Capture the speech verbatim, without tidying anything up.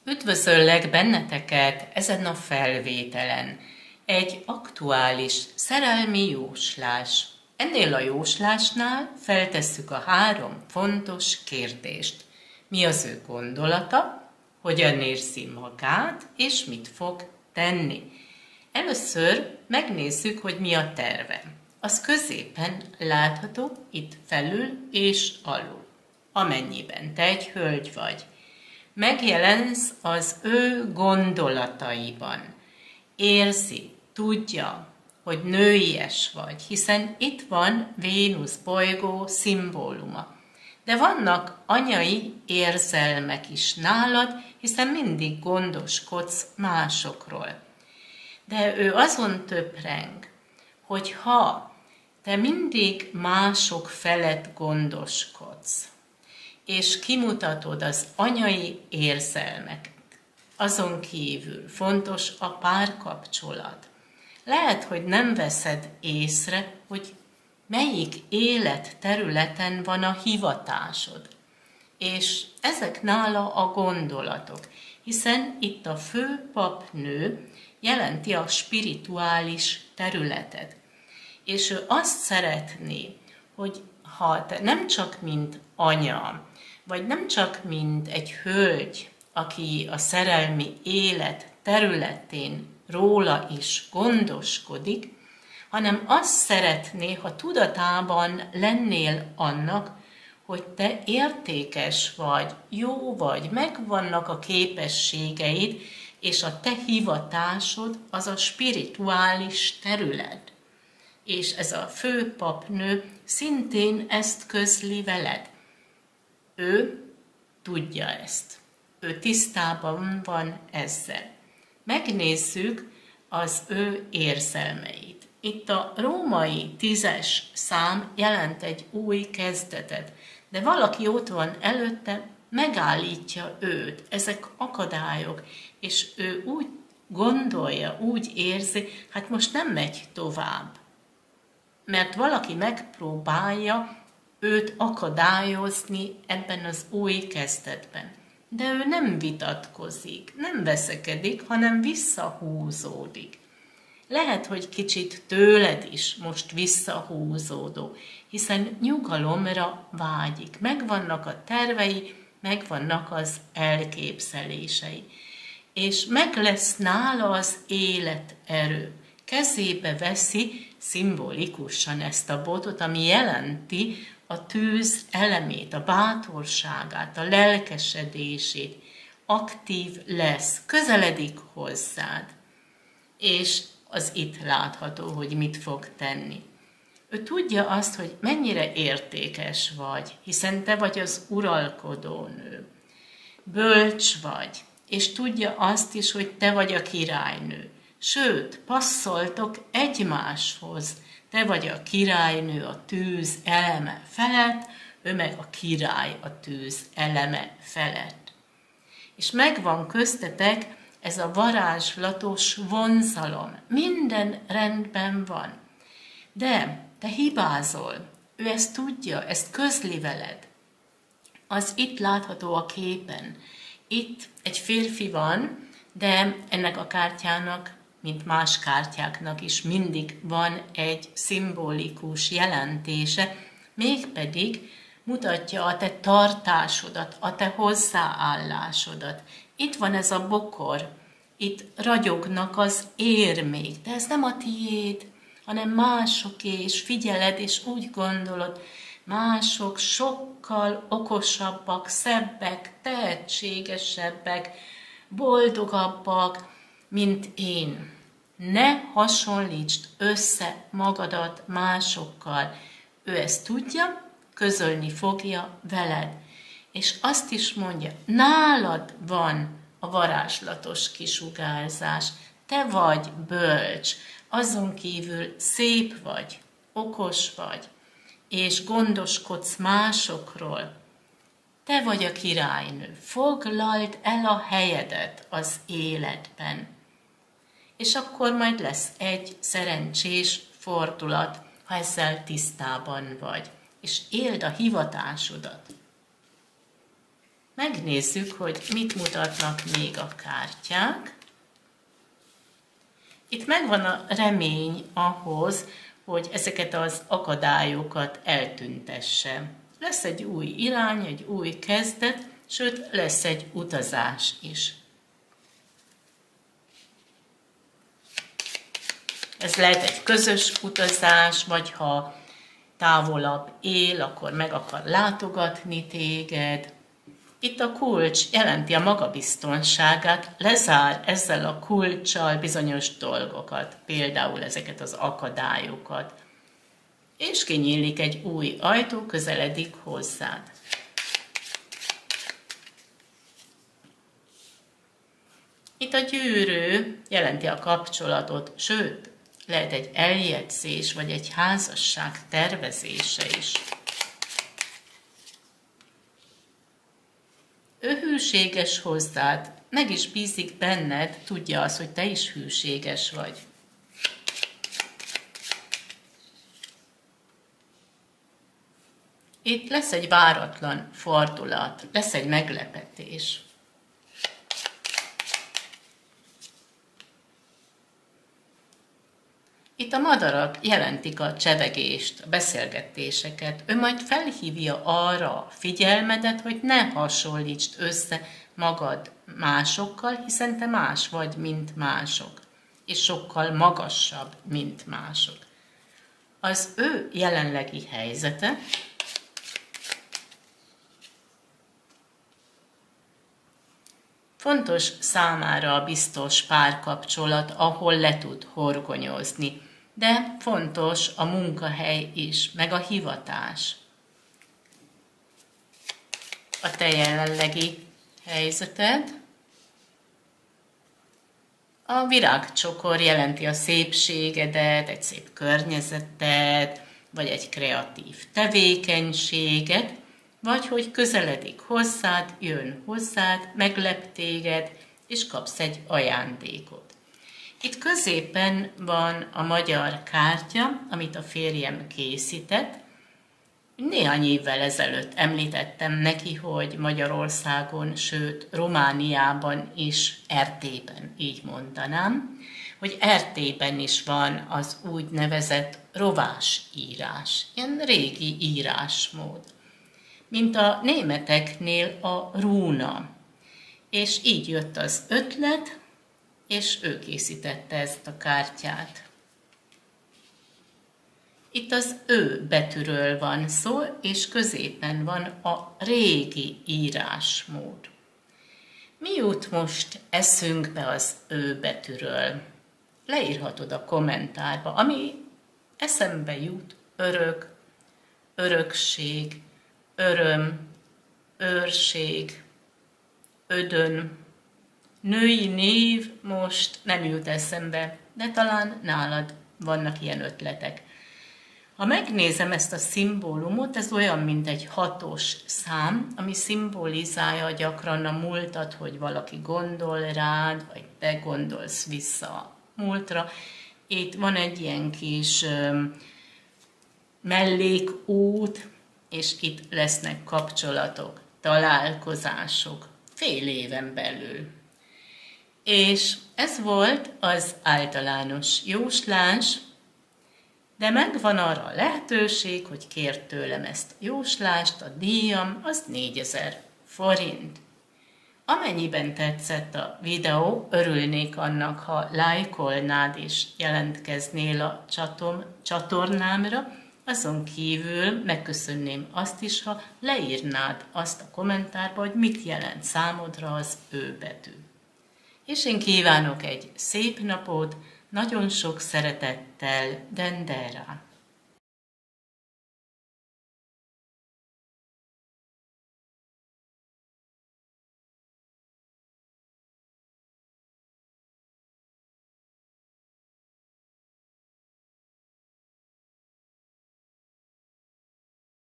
Üdvözöllek benneteket ezen a felvételen. Egy aktuális szerelmi jóslás. Ennél a jóslásnál feltesszük a három fontos kérdést. Mi az ő gondolata, hogyan érzi magát, és mit fog tenni. Először megnézzük, hogy mi a terve. Az középen látható itt felül és alul. Amennyiben te egy hölgy vagy, megjelensz az ő gondolataiban. Érzi, tudja, hogy nőies vagy, hiszen itt van Vénusz bolygó szimbóluma. De vannak anyai érzelmek is nálad, hiszen mindig gondoskodsz másokról. De ő azon töpreng, hogy ha te mindig mások felett gondoskodsz, és kimutatod az anyai érzelmeket, azon kívül fontos a párkapcsolat. Lehet, hogy nem veszed észre, hogy melyik életterületen van a hivatásod. És ezek nála a gondolatok, hiszen itt a fő papnő jelenti a spirituális területet. És ő azt szeretné, hogy ha te nem csak mint anya, vagy nem csak mint egy hölgy, aki a szerelmi élet területén róla is gondoskodik, hanem azt szeretné, ha tudatában lennél annak, hogy te értékes vagy, jó vagy, megvannak a képességeid, és a te hivatásod az a spirituális terület. És ez a fő papnő szintén ezt közli veled. Ő tudja ezt. Ő tisztában van ezzel. Megnézzük az ő érzelmeit. Itt a római tízes szám jelent egy új kezdetet, de valaki ott van előtte, megállítja őt. Ezek akadályok, és ő úgy gondolja, úgy érzi, hát most nem megy tovább. Mert valaki megpróbálja őt akadályozni ebben az új kezdetben. De ő nem vitatkozik, nem veszekedik, hanem visszahúzódik. Lehet, hogy kicsit tőled is most visszahúzódó, hiszen nyugalomra vágyik. Megvannak a tervei, megvannak az elképzelései. És meg lesz nála az életerő. Kezébe veszi szimbolikusan ezt a botot, ami jelenti a tűz elemét, a bátorságát, a lelkesedését. Aktív lesz, közeledik hozzád. És az itt látható, hogy mit fog tenni. Ő tudja azt, hogy mennyire értékes vagy, hiszen te vagy az uralkodó nő. Bölcs vagy, és tudja azt is, hogy te vagy a királynő. Sőt, passzoltok egymáshoz. Te vagy a királynő a tűz eleme felett, ő meg a király a tűz eleme felett. És megvan köztetek ez a varázslatos vonzalom. Minden rendben van. De te hibázol. Ő ezt tudja, ezt közli veled. Az itt látható a képen. Itt egy férfi van, de ennek a kártyának, mint más kártyáknak is mindig van egy szimbolikus jelentése, mégpedig mutatja a te tartásodat, a te hozzáállásodat. Itt van ez a bokor, itt ragyognak az érmék, de ez nem a tiéd, hanem másoké, és figyeled, és úgy gondolod, mások sokkal okosabbak, szebbek, tehetségesebbek, boldogabbak, mint én. Ne hasonlítsd össze magadat másokkal. Ő ezt tudja, közölni fogja veled. És azt is mondja, nálad van a varázslatos kisugárzás. Te vagy bölcs, azon kívül szép vagy, okos vagy, és gondoskodsz másokról. Te vagy a királynő, foglald el a helyedet az életben. És akkor majd lesz egy szerencsés fordulat, ha ezzel tisztában vagy, és éld a hivatásodat. Megnézzük, hogy mit mutatnak még a kártyák. Itt megvan a remény ahhoz, hogy ezeket az akadályokat eltüntesse. Lesz egy új irány, egy új kezdet, sőt, lesz egy utazás is. Ez lehet egy közös utazás, vagy ha távolabb él, akkor meg akar látogatni téged. Itt a kulcs jelenti a magabiztonságát, lezár ezzel a kulccsal bizonyos dolgokat, például ezeket az akadályokat. És kinyílik egy új ajtó, közeledik hozzád. Itt a gyűrű jelenti a kapcsolatot, sőt, lehet egy eljegyzés, vagy egy házasság tervezése is. Ő hűséges hozzád, meg is bízik benned, tudja azt, hogy te is hűséges vagy. Itt lesz egy váratlan fordulat, lesz egy meglepetés. Itt a madarak jelentik a csevegést, a beszélgetéseket. Ő majd felhívja arra a figyelmedet, hogy ne hasonlítsd össze magad másokkal, hiszen te más vagy, mint mások, és sokkal magasabb, mint mások. Az ő jelenlegi helyzete fontos számára a biztos párkapcsolat, ahol le tud horgonyozni, de fontos a munkahely is, meg a hivatás. A te jelenlegi helyzeted. A virágcsokor jelenti a szépségedet, egy szép környezetet, vagy egy kreatív tevékenységet, vagy hogy közeledik hozzád, jön hozzád, meglep téged, és kapsz egy ajándékot. Itt középen van a magyar kártya, amit a férjem készített. Néhány évvel ezelőtt említettem neki, hogy Magyarországon, sőt Romániában is, Erdélyben, így mondanám, hogy Erdélyben is van az úgynevezett rovásírás, ilyen régi írásmód, mint a németeknél a rúna. És így jött az ötlet, és ő készítette ezt a kártyát. Itt az ő betűről van szó, és középen van a régi írásmód. Mi jut most eszünkbe az ő betűről? Leírhatod a kommentárba, ami eszembe jut: örök, örökség, öröm, őrség, ödön. Női név most nem jut eszembe, de talán nálad vannak ilyen ötletek. Ha megnézem ezt a szimbólumot, ez olyan, mint egy hatos szám, ami szimbolizálja gyakran a múltat, hogy valaki gondol rád, vagy te gondolsz vissza a múltra. Itt van egy ilyen kis um, mellékút, és itt lesznek kapcsolatok, találkozások fél éven belül. És ez volt az általános jóslás, de megvan arra a lehetőség, hogy kért tőlem ezt a jóslást, a díjam az négyezer forint. Amennyiben tetszett a videó, örülnék annak, ha lájkolnád és jelentkeznél a csatom, csatornámra, azon kívül megköszönném azt is, ha leírnád azt a kommentárba, hogy mit jelent számodra az ő betű. És én kívánok egy szép napot, nagyon sok szeretettel, Dendera!